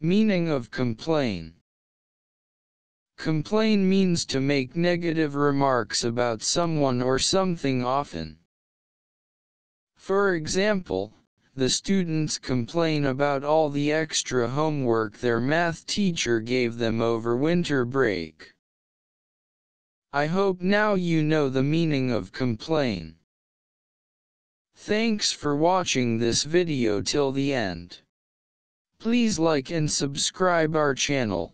Meaning of complain. Complain means to make negative remarks about someone or something often. For example, the students complain about all the extra homework their math teacher gave them over winter break. I hope now you know the meaning of complain. Thanks for watching this video till the end. Please like and subscribe our channel.